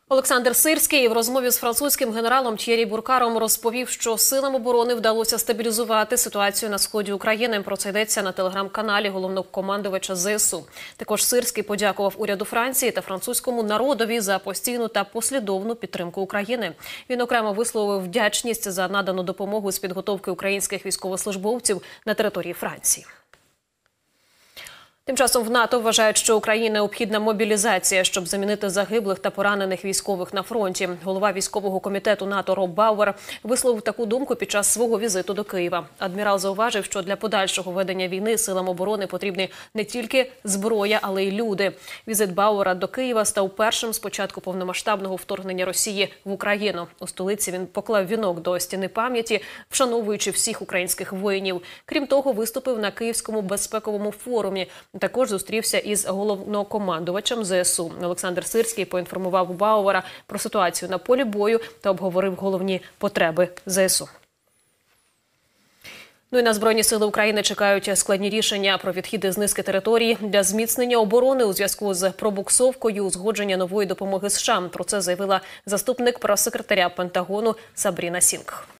Олександр Сирський в розмові з французьким генералом Т'єрі Буркаром розповів, що силам оборони вдалося стабілізувати ситуацію на сході України. Про це йдеться на телеграм-каналі головнокомандувача ЗСУ. Також Сирський подякував уряду Франції та французькому народові за постійну та послідовну підтримку України. Він окремо висловив вдячність за надану допомогу з підготовки українських військовослужбовців на території Франції. Тим часом в НАТО вважають, що Україні необхідна мобілізація, щоб замінити загиблих та поранених військових на фронті. Голова військового комітету НАТО Роб Бауер висловив таку думку під час свого візиту до Києва. Адмірал зауважив, що для подальшого ведення війни силам оборони потрібні не тільки зброя, але й люди. Візит Бауера до Києва став першим з початку повномасштабного вторгнення Росії в Україну. У столиці він поклав вінок до стіни пам'яті, вшановуючи всіх українських воїнів. Крім того, виступив на Київському безпековому форумі. Також зустрівся із головнокомандувачем ЗСУ. Олександр Сирський поінформував Бауера про ситуацію на полі бою та обговорив головні потреби ЗСУ. Ну і на Збройні сили України чекають складні рішення про відхід із низки територій для зміцнення оборони у зв'язку з пробуксовкою узгодження нової допомоги США. Про це заявила заступник прес-секретаря Пентагону Сабріна Сінг.